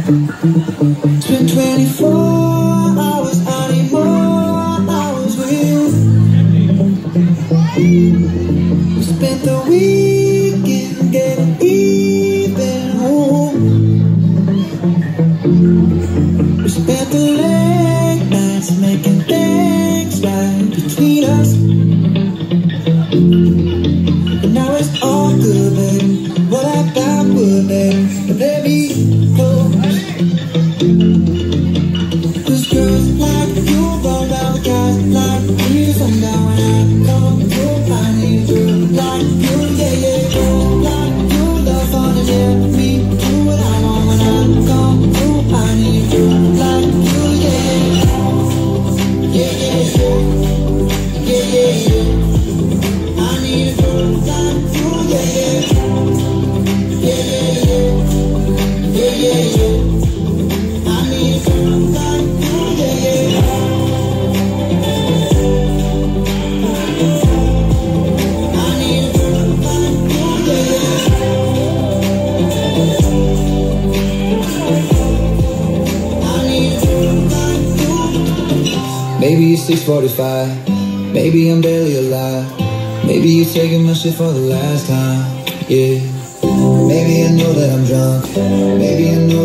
It's been 24 hours, I need more hours with you. We spent the weekend getting even. We spent the late nights making things right between us. And now it's all good, baby. What I got would, baby. Let me go. Cause girls like you roll down the guys like me. Sundown when I come through, I need a girl like you, yeah, yeah. Girl like you, love fun and yeah. Me, do what I want when I come through. I need a girl like you, yeah, yeah. Yeah, yeah, yeah. Yeah, yeah, yeah. I need a girl like you, yeah, yeah. Yeah, yeah, yeah. Yeah, yeah, yeah. I need a girl like you, yeah, yeah. I need a girl like you, yeah, yeah. I need a girl like you. Maybe it's 6:45, maybe I'm barely alive. Maybe you're taking my shit for the last time, yeah. Maybe I know that I'm drunk, maybe I know